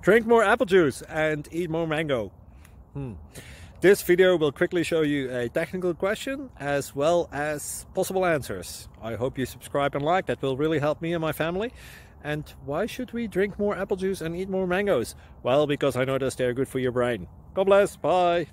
Drink more apple juice and eat more mango. This video will quickly show you a technical question as well as possible answers. I hope you subscribe and like, that will really help me and my family. And why should we drink more apple juice and eat more mangoes? Well, because I noticed they're good for your brain. God bless, bye!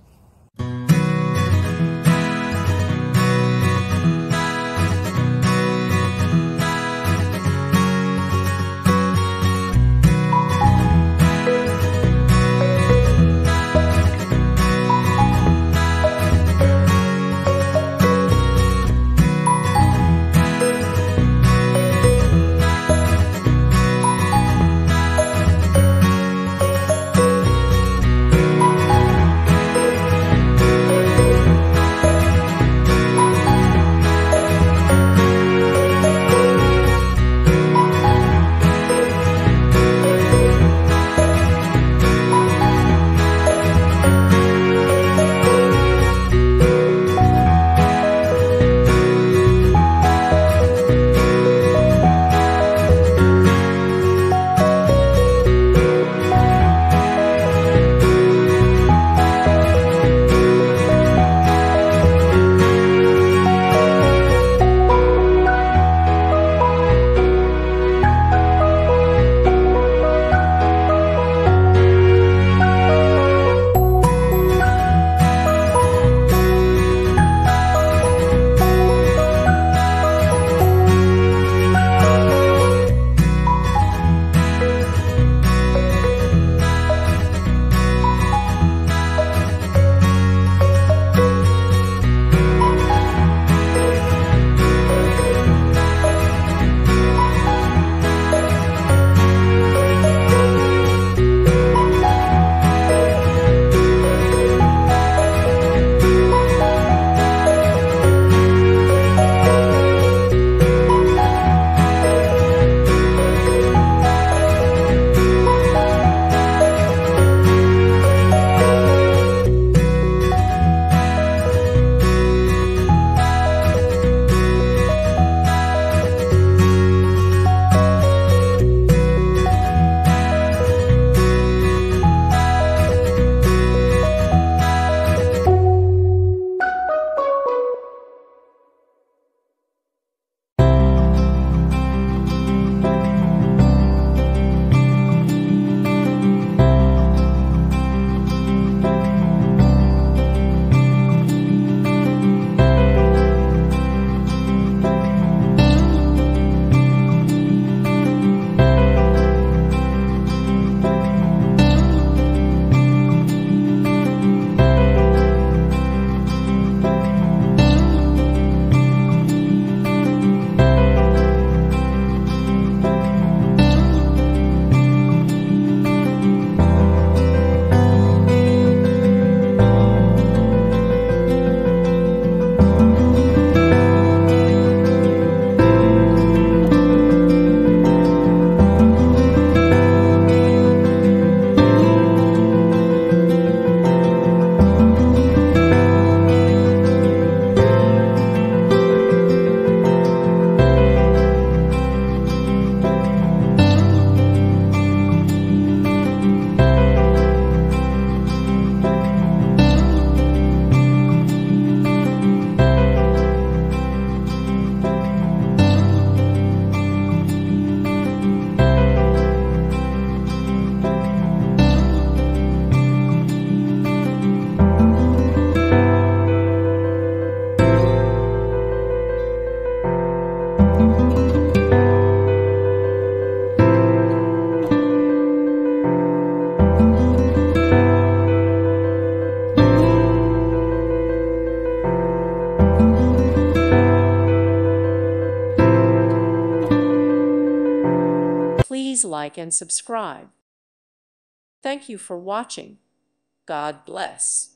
Please like and subscribe. Thank you for watching. God bless.